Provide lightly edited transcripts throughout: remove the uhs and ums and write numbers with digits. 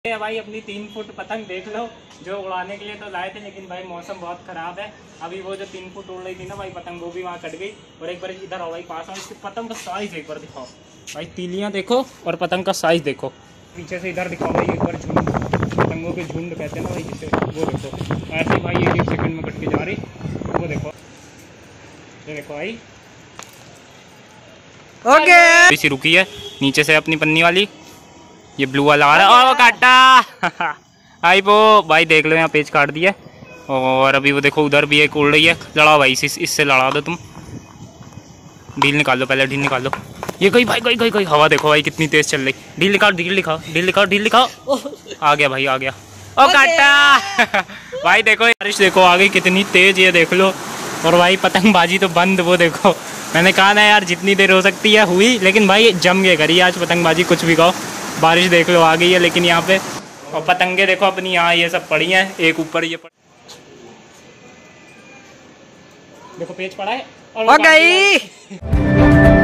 भाई अपनी 3 फुट पतंग देख लो, जो उड़ाने के लिए तो लाए थे, लेकिन भाई मौसम बहुत ख़राब है। अभी वो जो 3 फुट उड़ रही थी ना भाई पतंग, वो भी वहाँ कट गई। और एक बार इधर आओ भाई पास आओ, इसकी पतंग का साइज़ एक बार दिखाओ भाई, तीलियाँ देखो और पतंग का साइज़ देखो। पीछे से इधर दिखाओ भाई एक बार, झुंड पतंगों के झुंड कहते हैं ना भाई जिसे, वो देखो ऐसे भाई 1-1 सेकंड में कट के जा रही। वो देखो, ये देखो भाई ओके इसी रुकी है। नीचे से अपनी पन्नी वाली ये ब्लू वाला आ रहा है, वो काटा आई वो भाई देख लो, यहाँ पेज काट दिया। और अभी वो देखो उधर भी एक उड़ रही है, लड़ाओ भाई इससे लड़ा दो तुम। ढील निकालो, पहले ढील निकालो। ये गई भाई, गई हवा देखो भाई कितनी तेज चल रही। ढील निकाल, ढील निकाओ। आ गया भाई, आ गया। ओ काटा भाई देखो बारिश देखो आ गई कितनी तेज, ये देख लो। और भाई पतंगबाजी तो बंद, वो देखो मैंने कहा ना यार जितनी देर हो सकती है हुई, लेकिन भाई जम के करी आज पतंगबाजी, कुछ भी कहो। बारिश देख लो आ गई है लेकिन यहाँ पे, और पतंगे देखो अपनी यहाँ ये सब पड़ी हैं, एक ऊपर ये देखो पेज पड़ा है और गई।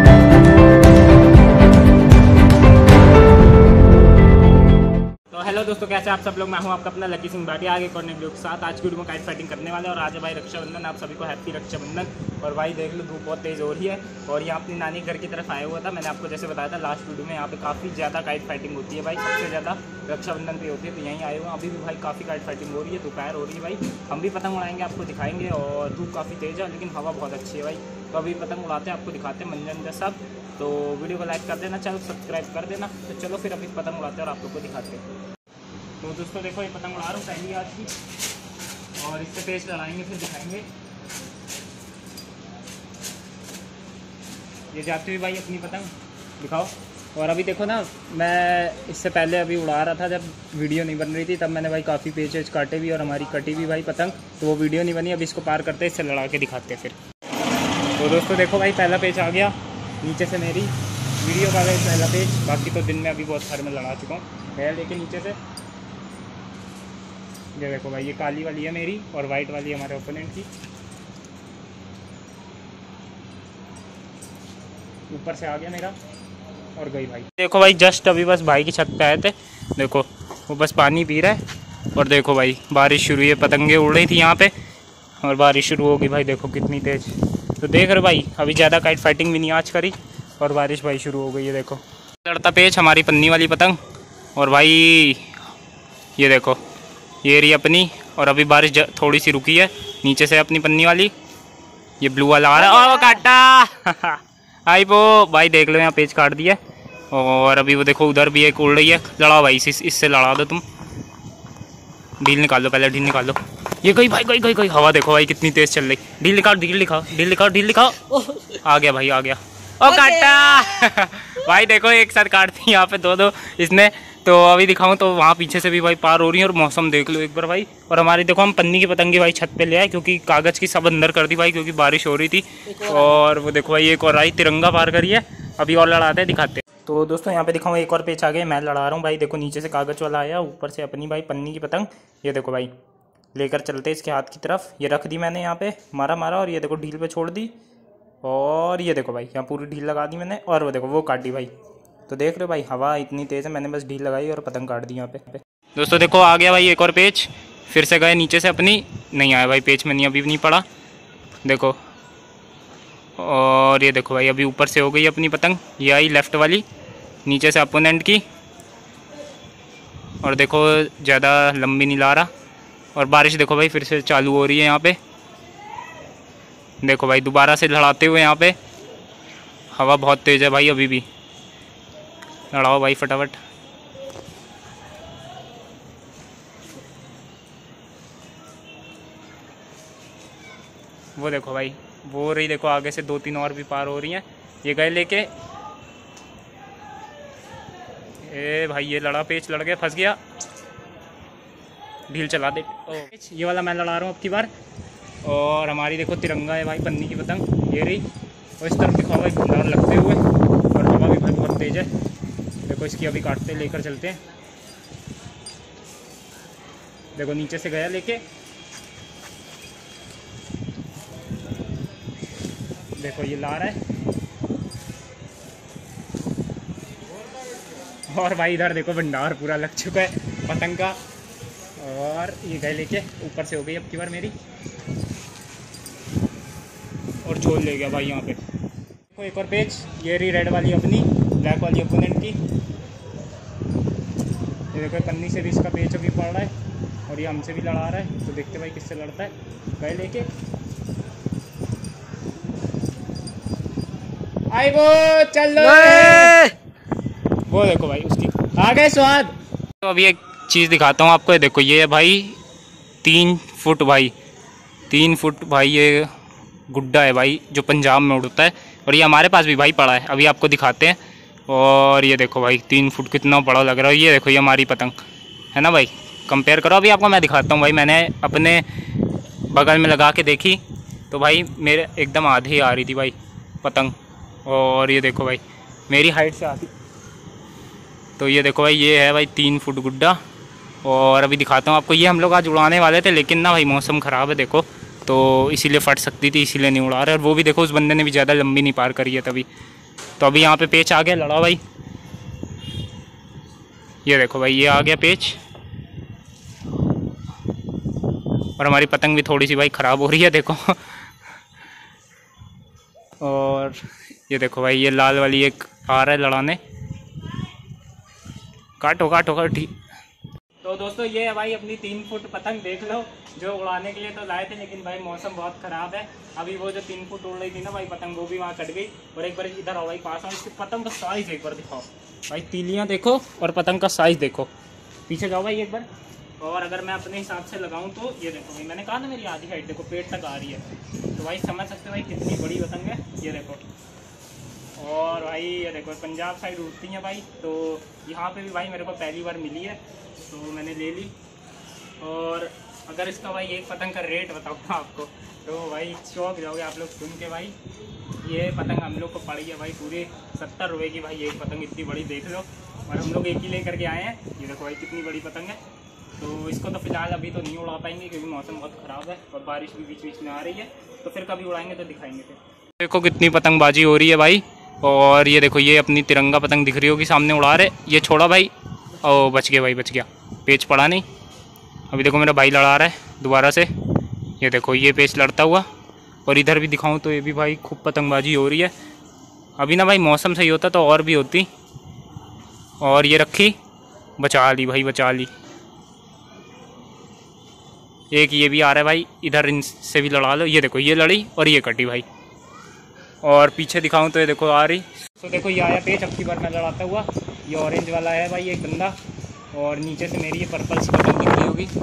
तो हेलो दोस्तों, कैसे आप सब लोग। मैं हूं आपका अपना लकी सिंह भाटिया, आगे और नए वीडियो के साथ। आज की वीडियो में काइट फाइटिंग करने वाले, और आज है भाई रक्षाबंधन। आप सभी को हैप्पी रक्षाबंधन। और भाई देख लो धूप बहुत तेज़ हो रही है, और यहाँ अपनी नानी घर की तरफ आया हुआ था। मैंने आपको जैसे बताया था लास्ट वीडियो में, यहाँ पे काफ़ी ज़्यादा काइट फाइटिंग होती है भाई, सबसे ज़्यादा रक्षाबंधन पे होती है। तो यहीं आए हुए, अभी भी भाई काफ़ी काइट फाइटिंग हो रही है, दोपहर हो रही है भाई। हम भी पतंग उड़ाएंगे, आपको दिखाएंगे। और धूप काफ़ी तेज़ है लेकिन हवा बहुत अच्छी है भाई। तो अभी पतंग उड़ाते हैं, आपको दिखाते हैं मंजन सब। तो वीडियो को लाइक कर देना, चैनल सब्सक्राइब कर देना। तो चलो फिर अभी पतंग उड़ाते हैं और आप लोग को दिखाते हैं। तो दोस्तों देखो ये पतंग उड़ा रहा हूँ पहली आज की, और इससे पेच लड़ाएंगे फिर दिखाएंगे। ये जाती हुई भाई अपनी पतंग दिखाओ। और अभी देखो ना, मैं इससे पहले अभी उड़ा रहा था जब वीडियो नहीं बन रही थी, तब मैंने भाई काफ़ी पेच वेच काटे भी, और हमारी कटी भी भाई पतंग, तो वो वीडियो नहीं बनी। अभी इसको पार करते हैं, इससे लड़ा के दिखाते हैं फिर। तो दोस्तों देखो भाई पहला पेच आ गया, नीचे से मेरी वीडियो का गया पहला पेच। बाकी तो दिन में अभी बहुत सारे में लड़ा चुका हूँ है, लेकिन नीचे से ये देखो भाई, ये काली वाली है मेरी और वाइट वाली हमारे ओपोनेंट की। ऊपर से आ गया मेरा और गई भाई। देखो भाई जस्ट अभी बस भाई की छत पे आए थे, देखो वो बस पानी पी रहा है। और देखो भाई बारिश शुरू हुई है, पतंगे उड़ रही थी यहाँ पे और बारिश शुरू हो गई भाई, देखो कितनी तेज़। तो देख रहे भाई अभी ज़्यादा काइट फाइटिंग भी नहीं आज करी, और बारिश भाई शुरू हो गई है। देखो लड़ता पेच हमारी पन्नी वाली पतंग, और भाई ये देखो ये रही अपनी। और अभी बारिश थोड़ी सी रुकी है, नीचे से अपनी पन्नी वाली ये ब्लू वाला आ रहा है, ओ काटा आई वो भाई देख लो, यहाँ पेज काट दिया। और अभी वो देखो उधर भी एक उड़ रही है, लड़ाओ भाई इससे लड़ा दो तुम। ढील निकालो, पहले ढील निकालो। ये गई भाई, गई हवा देखो भाई कितनी तेज चल रही। ढील निकाओ। आ गया भाई, आ गया। ओ काटा भाई देखो एक साथ काटती यहाँ पे दो इसने। तो अभी दिखाऊं तो वहाँ पीछे से भी भाई पार हो रही है, और मौसम देख लो एक बार भाई। और हमारी देखो हम पन्नी की पतंगे भाई छत पे ले आए, क्योंकि कागज़ की सब अंदर कर दी भाई, क्योंकि बारिश हो रही थी। और वो देखो भाई एक और आई, तिरंगा पार करी है। अभी और लड़ाते हैं, दिखाते हैं। तो दोस्तों यहाँ पे दिखाऊँ एक और पेच आ गए, मैं लड़ा रहा हूँ भाई। देखो नीचे से कागज़ वाला आया, ऊपर से अपनी भाई पन्नी की पतंग। ये देखो भाई लेकर चलते इसके हाथ की तरफ। ये रख दी मैंने यहाँ पे, मारा और ये देखो ढील पे छोड़ दी। और ये देखो भाई यहाँ पूरी ढील लगा दी मैंने, और वो देखो वो काटी भाई। तो देख रहे हो भाई हवा इतनी तेज़ है, मैंने बस ढील लगाई और पतंग काट दी यहाँ पे। दोस्तों देखो आ गया भाई एक और पेच, फिर से गए नीचे से अपनी, नहीं आया भाई पेच में, नहीं अभी भी नहीं पड़ा देखो। और ये देखो भाई अभी ऊपर से हो गई अपनी पतंग, ये आई लेफ़्ट वाली नीचे से अपोनेंट की। और देखो ज़्यादा लंबी नहीं ला रहा। और बारिश देखो भाई फिर से चालू हो रही है यहाँ पे, देखो भाई दोबारा से लड़ाते हुए यहाँ पे। हवा बहुत तेज़ है भाई, अभी भी लड़ाओ भाई फटाफट। वो देखो भाई वो हो रही, देखो आगे से 2-3 और भी पार हो रही हैं। ये गए लेके, ए भाई ये लड़ा पेच लड़ गया, फंस गया। ढील चला दे। ये वाला मैं लड़ा रहा हूँ अब की बार। और हमारी देखो तिरंगा है भाई पन्नी की पतंग, ये रही। और इस तरफ दिखाओ भाई भंडार लगते हुए, और हवा भी भाई बहुत तेज़ है। देखो इसकी अभी काटते लेकर चलते हैं। देखो नीचे से गया लेके, देखो ये ला रहा है। और भाई इधर देखो भंडार पूरा लग चुका है। पतंग का। और ये गए लेके ऊपर से हो गई अब की बार मेरी, और झोल ले गया भाई यहाँ पे। देखो एक और पेच, ये रही रेड वाली अपनी, ब्लैक वाली ओपोनेंट की। ये देखो पन्नी से भी इसका पेच अभी पड़ रहा है और ये हमसे भी लड़ा रहा है, तो देखते भाई किससे लड़ता है। गए लेके आई वो चल लो, वो देखो भाई उसकी आ गए स्वाद। तो अभी एक चीज़ दिखाता हूँ आपको, ये देखो ये है भाई 3 फुट भाई, 3 फुट भाई ये गुड्डा है भाई जो पंजाब में उड़ता है, और ये हमारे पास भी भाई पड़ा है, अभी आपको दिखाते हैं। और ये देखो भाई 3 फुट कितना बड़ा लग रहा है। ये देखो ये हमारी पतंग है ना भाई, कंपेयर करो। अभी आपको मैं दिखाता हूँ भाई, मैंने अपने बगल में लगा के देखी तो भाई मेरे एकदम आधी ही आ रही थी भाई पतंग, और ये देखो भाई मेरी हाइट से आती। तो ये देखो भाई ये है भाई 3 फुट गुड्डा। और अभी दिखाता हूँ आपको, ये हम लोग आज उड़ाने वाले थे लेकिन ना भाई मौसम ख़राब है देखो, तो इसीलिए फट सकती थी, इसीलिए नहीं उड़ा रहे। और वो भी देखो उस बंदे ने भी ज़्यादा लंबी नहीं पार करी है तभी। तो अभी यहाँ पे पेच आ गया, लड़ा भाई, ये देखो भाई ये आ गया पेच। और हमारी पतंग भी थोड़ी सी भाई ख़राब हो रही है देखो। और ये देखो भाई ये लाल वाली एक आ रहा है लड़ाने, काटो काटो काटी। तो दोस्तों ये है भाई अपनी 3 फुट पतंग, देख लो, जो उड़ाने के लिए तो लाए थे लेकिन भाई मौसम बहुत ख़राब है। अभी वो जो 3 फुट उड़ रही थी ना भाई पतंग, वो भी वहाँ कट गई। और एक बार इधर आओ भाई पास आओ, इसकी पतंग का साइज़ एक बार दिखाओ भाई, तीलियाँ देखो और पतंग का साइज़ देखो। पीछे जाओ भाई एक बार। और अगर मैं अपने हिसाब से लगाऊँ तो ये देखो भाई, मैंने कहा ना मेरी आधी हाइट देखो पेट तक आ रही है, तो भाई समझ सकते हो भाई कितनी बड़ी पतंग है, ये देखो। और भाई ये देखो पंजाब साइड उड़ती हैं भाई, तो यहाँ पे भी भाई मेरे को पहली बार मिली है तो मैंने ले ली। और अगर इसका भाई एक पतंग का रेट बताऊँगा आपको तो भाई चौंक जाओगे आप लोग सुन के। भाई ये पतंग हम लोग को पड़ी है भाई पूरे 70 रुपये की भाई, एक पतंग इतनी बड़ी देख लो। और हम लोग एक ही लेकर के आए हैं, ये देखो भाई कितनी बड़ी पतंग है। तो इसको तो फिलहाल अभी तो नहीं उड़ा पाएंगे क्योंकि मौसम बहुत ख़राब है और बारिश भी बीच बीच में आ रही है, तो फिर कभी उड़ाएंगे तो दिखाएंगे फिर। देखो कितनी पतंगबाजी हो रही है भाई। और ये देखो ये अपनी तिरंगा पतंग दिख रही होगी सामने उड़ा रहे, ये छोड़ा भाई, ओ बच गया भाई बच गया, पेच पड़ा नहीं। अभी देखो मेरा भाई लड़ा रहा है दोबारा से, ये देखो ये पेच लड़ता हुआ। और इधर भी दिखाऊं तो ये भी भाई खूब पतंगबाजी हो रही है। अभी ना भाई मौसम सही होता तो और भी होती। और ये रखी, बचा ली भाई बचा ली। एक ये भी आ रहा है भाई, इधर इनसे भी लड़ा लो, ये देखो ये लड़ी और ये कटी भाई। और पीछे दिखाऊं तो ये देखो आ रही। तो देखो ये आया पेच, अब की बार मैं लड़ाता हुआ। ये ऑरेंज वाला है भाई एक बंदा, और नीचे से मेरी ये पर्पल सी पतंग दिख रही होगी।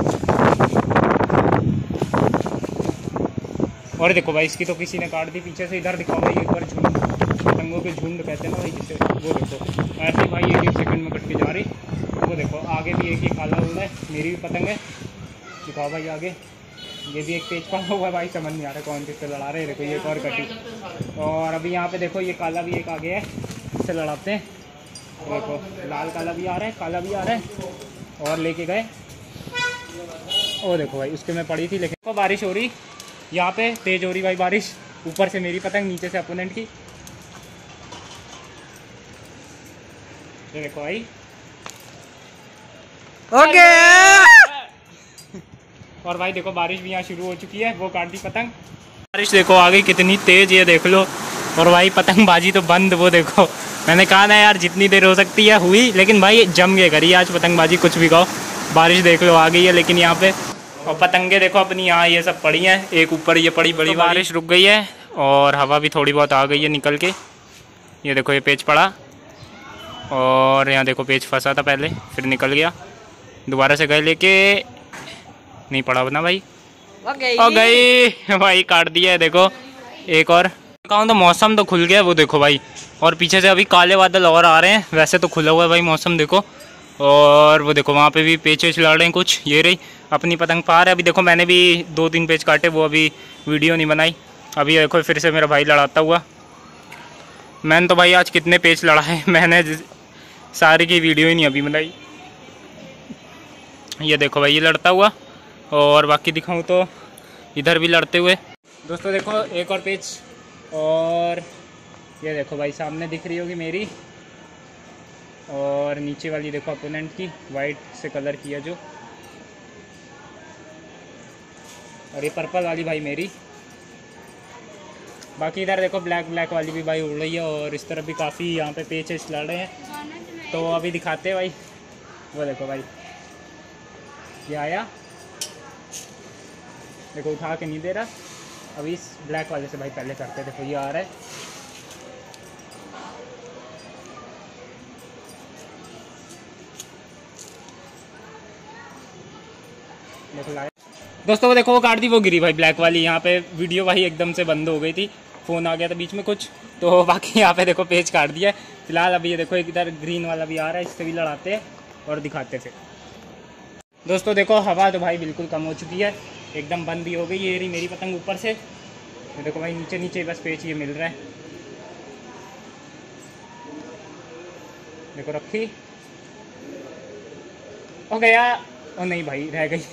और देखो भाई इसकी तो किसी ने काट दी पीछे से। इधर दिखाओ भाई एक बार झुंड, पतंगों के झुंड कहते हैं ना भाई जिसे, वो देखो ऐसे भाई 1-1 सेकंड में कट के जा रही। वो देखो आगे भी एक ही काला उड़ा है, मेरी भी पतंग है, दिखाओ भाई आगे। ये भी एक पेज पड़ा हुआ है भाई, समझ नहीं आ रहा कौन किससे लड़ा रहे हैं। देखो ये एक और कटी। और अभी यहाँ पे देखो ये काला भी एक आगे है, इससे लड़ाते हैं। देखो लाल काला भी आ रहा है, काला भी आ रहा है। और लेके गए, ओ देखो भाई उसके में पड़ी थी। लेकिन बारिश हो रही यहाँ पे, तेज हो रही भाई बारिश, ऊपर से मेरी पतंग नीचे से अपोनेंट की। ये देखो भाई ओके। और भाई देखो बारिश भी यहाँ शुरू हो चुकी है, वो काट दी पतंग। बारिश देखो आ गई कितनी तेज, ये देख लो। और भाई पतंगबाजी तो बंद, वो देखो मैंने कहा ना यार जितनी देर हो सकती है हुई, लेकिन भाई जम के करी आज पतंगबाजी, कुछ भी कहो। बारिश देख लो आ गई है लेकिन यहाँ पे, और पतंगे देखो अपनी यहाँ ये सब पड़ी हैं, एक ऊपर ये पड़ी बड़ी। तो बारिश रुक गई है और हवा भी थोड़ी बहुत आ गई है निकल के। ये देखो ये पेच पड़ा, और यहाँ देखो पेच फंसा था पहले फिर निकल गया, दोबारा से गए लेके, नहीं पड़ा ना भाई, ओ गई भाई, काट दिया है देखो। एक और कहूँ तो मौसम तो खुल गया वो देखो भाई। और पीछे से अभी काले बादल और आ रहे हैं, वैसे तो खुला हुआ है भाई मौसम देखो। और वो देखो वहाँ पे भी पेच वेच लड़ रहे हैं कुछ। ये रही अपनी पतंग पार है। अभी देखो मैंने भी 2-3 पेच काटे, वो अभी वीडियो नहीं बनाई। अभी देखो फिर से मेरा भाई लड़ाता हुआ। मैंने तो भाई आज कितने पेच लड़ा है, मैंने सारी की वीडियो ही नहीं अभी बनाई। ये देखो भाई ये लड़ता हुआ, और बाकी दिखाऊं तो इधर भी लड़ते हुए। दोस्तों देखो एक और पेच, और ये देखो भाई सामने दिख रही होगी मेरी, और नीचे वाली देखो अपोनेंट की वाइट से कलर किया जो, और ये पर्पल वाली भाई मेरी। बाकी इधर देखो ब्लैक वाली भी भाई उड़ रही है, और इस तरफ भी काफ़ी यहाँ पे पेचेस लड़ रहे हैं। तो अभी दिखाते हैं भाई, वो देखो भाई ये आया, देखो उठा के नहीं दे रहा। अभी इस ब्लैक वाले से भाई पहले करते हैं, देखो ये आ रहा है। देखो लाया दोस्तों, वो देखो वो काट दी, वो गिरी भाई ब्लैक वाली। यहाँ पे वीडियो भाई एकदम से बंद हो गई थी, फ़ोन आ गया था बीच में कुछ, तो बाकी यहाँ पे देखो पेज काट दिया है। फिलहाल अभी ये देखो एक इधर ग्रीन वाला भी आ रहा है, इससे भी लड़ाते हैं और दिखाते फिर। दोस्तों देखो हवा तो भाई बिल्कुल कम हो चुकी है, एकदम बंद भी हो गई। ये रही मेरी पतंग ऊपर से, तो देखो भाई नीचे नीचे बस पेच ये मिल रहा है। देखो रखी, हो गया, और नहीं भाई रह गई।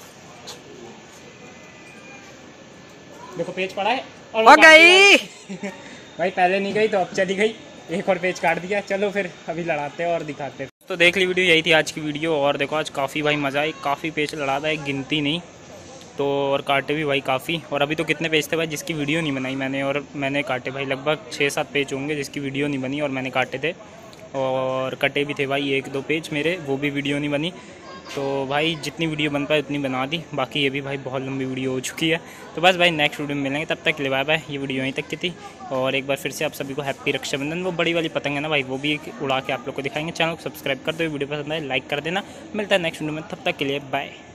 देखो पेज पड़ा है और हो गई भाई, पहले नहीं गई तो अब चली गई। एक और पेज काट दिया। चलो फिर अभी लड़ाते हैं और दिखाते हैं। तो देख ली वीडियो, यही थी आज की वीडियो। और देखो आज काफ़ी भाई मज़ा आई, काफ़ी पेज लड़ा था, एक गिनती नहीं तो, और काटे भी भाई काफ़ी। और अभी तो कितने पेज थे भाई जिसकी वीडियो नहीं बनाई मैंने, और मैंने काटे भाई लगभग 6-7 पेज होंगे जिसकी वीडियो नहीं बनी और मैंने काटे थे। और कटे भी थे भाई 1-2 पेज मेरे, वो भी वीडियो नहीं बनी। तो भाई जितनी वीडियो बन पाए उतनी बना दी, बाकी ये भी भाई बहुत लंबी वीडियो हो चुकी है। तो बस भाई नेक्स्ट वीडियो में मिलेंगे, तब तक के लिए बाय बाय। ये वीडियो यहीं तक की थी, और एक बार फिर से आप सभी को हैप्पी रक्षाबंधन। वो बड़ी वाली पतंग है ना भाई, वो भी उड़ा के आप लोग को दिखाएंगे। चैनल को सब्सक्राइब कर दो, वीडियो पसंद आए लाइक कर देना। मिलता है नेक्स्ट वीडियो में, तब तक के लिए बाय।